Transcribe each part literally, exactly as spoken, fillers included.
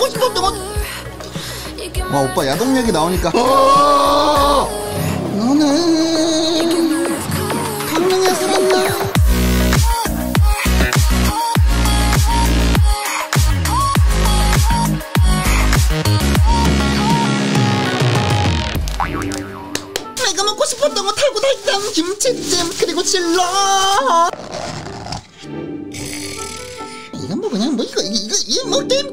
먹고 싶었던 건. 와 오빠 야동 얘기 나오니까 어 너는 강릉에 살았나. 내가 먹고 싶었던 거 탈고 달던 김치찜 그리고 질러. 이건 뭐 그냥 뭐 이거 이거 이거 뭐 게임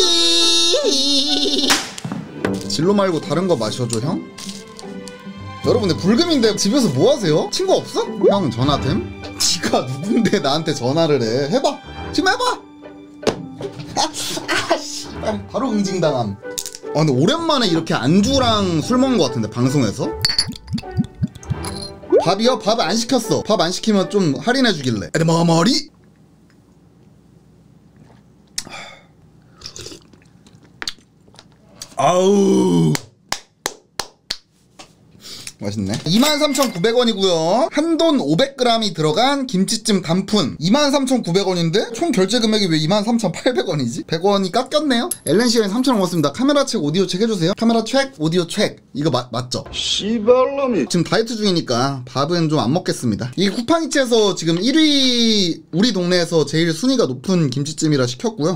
끝나지. 진로 말고 다른 거 마셔줘 형? 여러분들 불금인데 집에서 뭐 하세요? 친구 없어? 형 전화됨? 지가 누군데 나한테 전화를 해. 해봐 지금 해봐. 아, 아 씨발 바로 응징당함. 아 근데 오랜만에 이렇게 안주랑 술 먹은 거 같은데 방송에서? 밥이요? 밥 안 시켰어. 밥 안 시키면 좀 할인해 주길래. 에데 머머리? 아우 맛있네. 이만 삼천구백 원이고요 한돈 오백 그램이 들어간 김치찜 단푼 이만 삼천구백 원인데 총 결제 금액이 왜 이만 삼천팔백 원이지? 백 원이 깎였네요. 엘엔씨가 삼천 원 먹었습니다. 카메라 책 오디오 책 해주세요. 카메라 책 오디오 책 이거 마, 맞죠? 씨발놈이 지금 다이어트 중이니까 밥은 좀 안 먹겠습니다. 이 쿠팡이츠에서 지금 일 위 우리 동네에서 제일 순위가 높은 김치찜이라 시켰고요.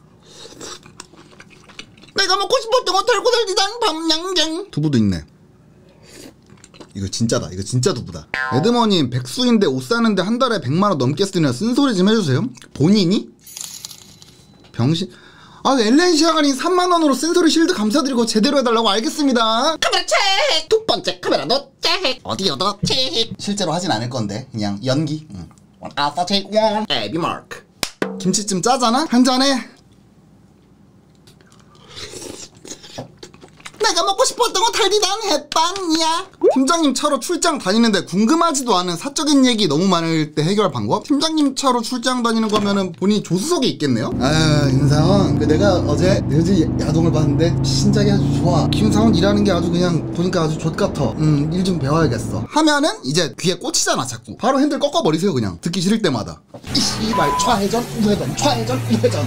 내가 먹고 싶었던 거 달고 달리던 밤양갱. 두부도 있네. 이거 진짜다. 이거 진짜 두부다. 에드머님 백수인데 옷 사는데 한 달에 백만 원 넘게 쓰냐 쓴소리 좀 해주세요. 본인이? 병신. 아 엘렌시아가니 삼만 원으로 쓴소리 실드 감사드리고 제대로 해달라고. 알겠습니다. 카메라 책! 두 번째 카메라도 책! 어디여도 책! 실제로 하진 않을 건데 그냥 연기. 응. One alpha take one. 에비 마크. 김치찜 짜잖아? 한 잔에 내가 먹고 싶었던 거 달디당 햇반이야. 팀장님 차로 출장 다니는데 궁금하지도 않은 사적인 얘기 너무 많을 때 해결 방법? 팀장님 차로 출장 다니는 거면은 본인이 조수석에 있겠네요? 아 김상원 그 내가 어제 요즘 야동을 봤는데 신작이 아주 좋아. 김상원 일하는 게 아주 그냥 보니까 아주 좆같아. 음 일 좀 배워야겠어 하면은 이제 귀에 꽂히잖아 자꾸. 바로 핸들 꺾어버리세요 그냥. 듣기 싫을 때마다. 이 씨발 좌회전 우회전 좌회전 우회전.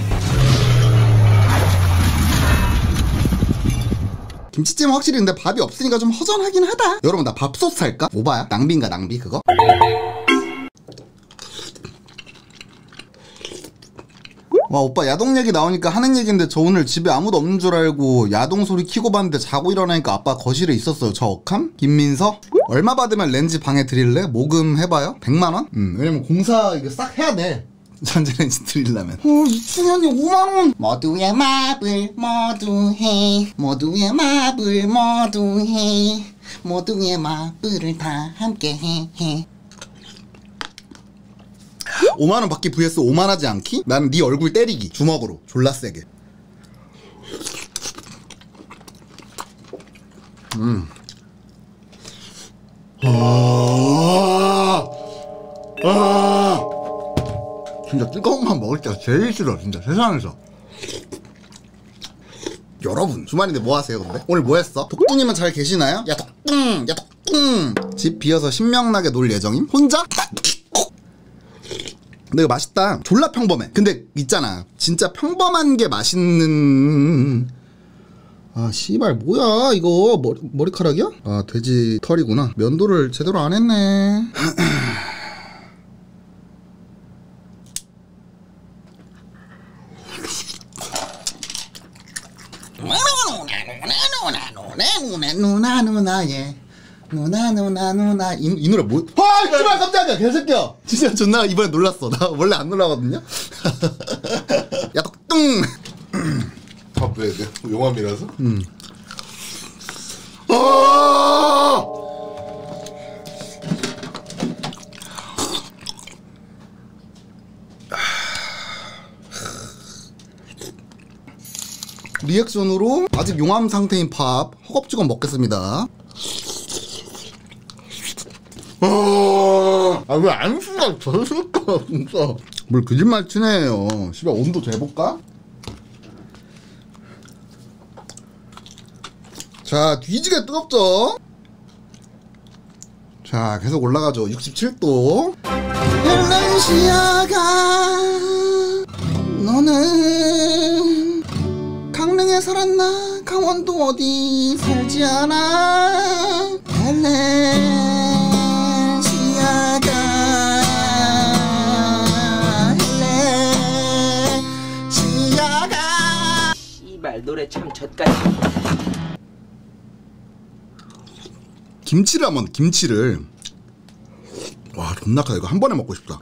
김치찜 확실히 근데 밥이 없으니까 좀 허전하긴 하다. 여러분 나 밥솥 살까? 오바야? 낭비인가 낭비 그거? 와 오빠 야동 얘기 나오니까 하는 얘기인데 저 오늘 집에 아무도 없는 줄 알고 야동 소리 키고 봤는데 자고 일어나니까 아빠 거실에 있었어요. 저 억함? 김민서? 얼마 받으면 렌즈 방에 드릴래? 모금 해봐요? 백만 원? 음 왜냐면 공사 이거 싹 해야 돼. 전자레인지 드리려면. 어, 이충현이 오만 원. 모두의 마블 모두 해. 모두의 마블 모두 해. 모두의 마블을 다 함께 해. 해. 오만 원 받기 vs 오만 하지 않기? 나는 네 얼굴 때리기. 주먹으로. 졸라 세게. 음. 아. 아. 진짜 뜨거운 만 먹을 때가 제일 싫어 진짜 세상에서. 여러분 주말인데 뭐 하세요 근데? 오늘 뭐 했어? 독두님은 잘 계시나요? 야 독둥 야 독둥. 집 비어서 신명나게 놀 예정임? 혼자? 근데 이거 맛있다. 졸라 평범해. 근데 있잖아 진짜 평범한 게 맛있는. 아 씨발 뭐야 이거 머리, 머리카락이야? 아 돼지 털이구나. 면도를 제대로 안 했네. 누나 누나 누나 예 누나 누나 누나 이, 이 노래 뭐? 아 씨발 깜짝이야 개새끼야. 진짜 존나 이번에 놀랐어. 나 원래 안 놀라거든요. 야 덕뚱. 밥 왜 돼? 용암이라서? 음. 아! 리액션으로 아직 용암 상태인 밥 허겁지겁 먹겠습니다. 아 왜 안 쓰나 저럴까 진짜. 뭘 거짓말 치네요. 씨발 온도 재볼까? 자 뒤지게 뜨겁죠? 자 계속 올라가죠. 육십칠 도. 엘렌시아가 너는 강릉 어디에 살았나 강원도 어디 살지 않아 헬레시아가 헬레시아가 씨발 노래 참 젖같이. 김치를 한번 김치를 와 존나 크다. 이거 한 번에 먹고 싶다.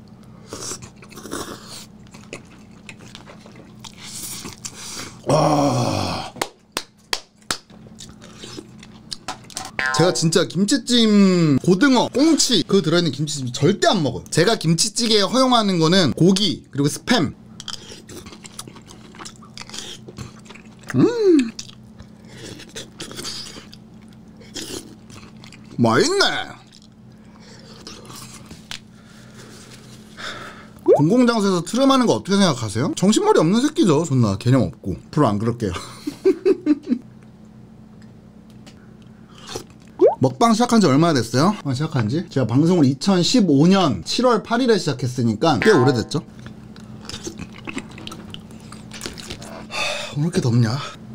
와 제가 진짜 김치찜 고등어 꽁치 그 들어있는 김치찜 절대 안 먹어요. 제가 김치찌개에 허용하는 거는 고기 그리고 스팸. 음 맛있네. 공공장소에서 트름하는 거 어떻게 생각하세요? 정신머리 없는 새끼죠. 존나 개념 없고. 앞으로 안 그럴게요. 먹방 시작한 지 얼마나 됐어요? 어, 시작한 지? 제가 방송을 이천십오 년 칠월 팔일에 시작했으니까 꽤 오래됐죠? 하, 왜 이렇게 덥냐?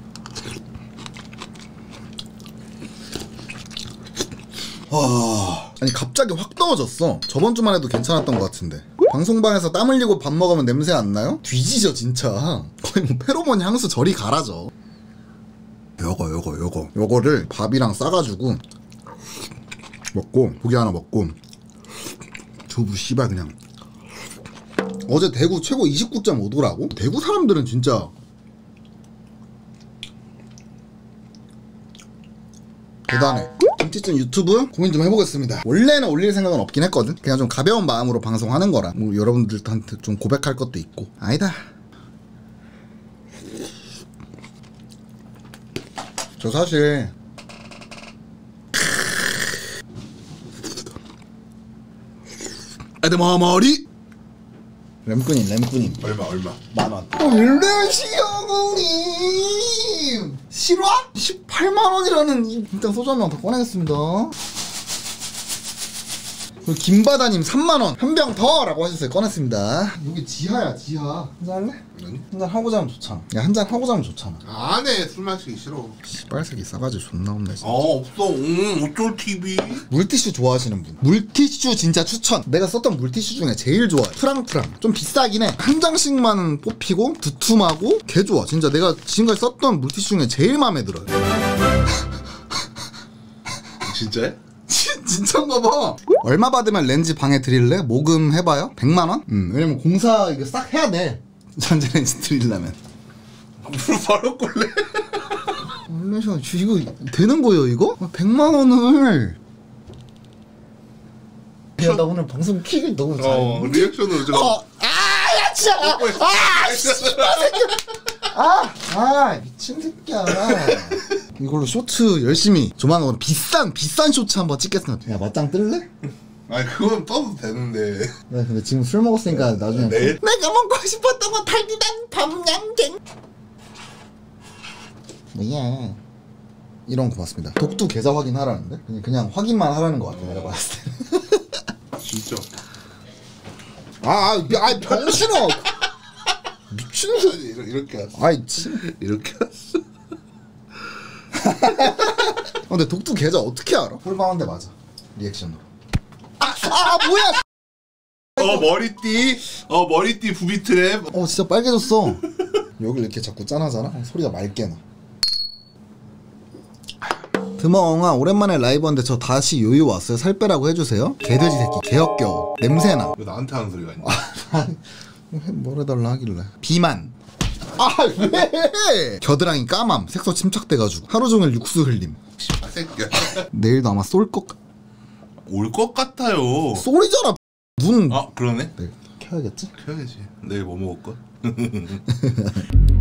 와... 아니 갑자기 확 더워졌어. 저번 주만 해도 괜찮았던 것 같은데. 방송방에서 땀 흘리고 밥 먹으면 냄새 안 나요? 뒤지죠 진짜. 거의 뭐 페로몬 향수 저리 가라져. 요거 요거 요거 요거를 밥이랑 싸가지고 먹고 고기 하나 먹고 두부 씨발 그냥. 어제 대구 최고 이십구 점 오 도라고? 대구 사람들은 진짜 대단해. 김치찜 유튜브 고민 좀 해보겠습니다. 원래는 올릴 생각은 없긴 했거든. 그냥 좀 가벼운 마음으로 방송하는 거라. 뭐 여러분들한테 좀 고백할 것도 있고. 아니다. 저 사실 에드머머리 램꾼님 램꾼님 얼마 얼마? 만원. 올레시어공님 실화? 십팔만 원이라는 일단 소주 한 병 더 꺼내겠습니다. 그리고 김바다님 삼만 원 한 병 더 라고 하셨어요. 꺼냈습니다. 여기 지하야 지하. 한잔 할래? 아니? 한잔 하고 자면 좋잖아. 야 한잔 하고 자면 좋잖아. 안해 술 마시기 싫어. 씨발새끼 싸가지 존나 없네 진짜. 어 없어. 응 어쩔 티비. 물티슈 좋아하시는 분 물티슈 진짜 추천. 내가 썼던 물티슈 중에 제일 좋아해. 프랑프랑 좀 비싸긴 해. 한 장씩만 뽑히고 두툼하고 개 좋아. 진짜 내가 지금까지 썼던 물티슈 중에 제일 마음에 들어요. 진짜야? 진짜인가 봐. 얼마 받으면 렌즈 방에 드릴래? 모금 해봐요? 백만 원? 음, 왜냐면 공사 이거 싹 해야 돼. 전자 렌즈 드리려면. 물 바로 꼴래? 원래 이거 되는 거예요 이거? 백만 원을. 야, 나 오늘 방송 킥을 너무 잘. 어 리액션으로 제가. 어, 아, 야, 진짜. 아, 씨발 새끼. 아, 아, 미친 새끼야. 이걸로 쇼츠 열심히 조만간 비싼 비싼 쇼츠 한번 찍겠습니다. 야, 맞짱 뜰래? 아니 그건 떠도 되는데. 네, 근데 지금 술 먹었으니까 나중에. 내일? 내가 먹고 싶었던 건 달디단 밤양갱. 뭐야? 이런 거 봤습니다. 독두 계좌 확인하라는데? 그냥 그냥 확인만 하라는 거 같아. 내가 봤을 때. 진짜. 아, 아, 아 병신아. 미친 소. 이렇게, 이렇게 왔어. 아이 참. 이렇게 왔어. 어, 근데 독두 계좌 어떻게 알아? 홀방한데 맞아. 리액션으로. 아, 아 뭐야? 어 머리띠. 어 머리띠 부비 트랩. 어 진짜 빨개졌어. 여기를 이렇게 자꾸 짠하잖아. 소리가 맑게 나. 드멍아 오랜만에 라이브 하는데 저 다시 요요 왔어요. 살 빼라고 해주세요. 개돼지 새끼 개역겨워. 냄새나. 왜 나한테 하는 소리가 있냐? 뭘 해달라 하길래. 비만. 아 왜? 겨드랑이 까맘. 색소 침착돼가지고 하루 종일 육수 흘림. 아 새끼야. 내일도 아마 쏠 것. 올 것 같아요. 쏠이잖아. 문. 아 그러네. 네, 켜야겠지? 켜야지. 내일 뭐 먹을 거?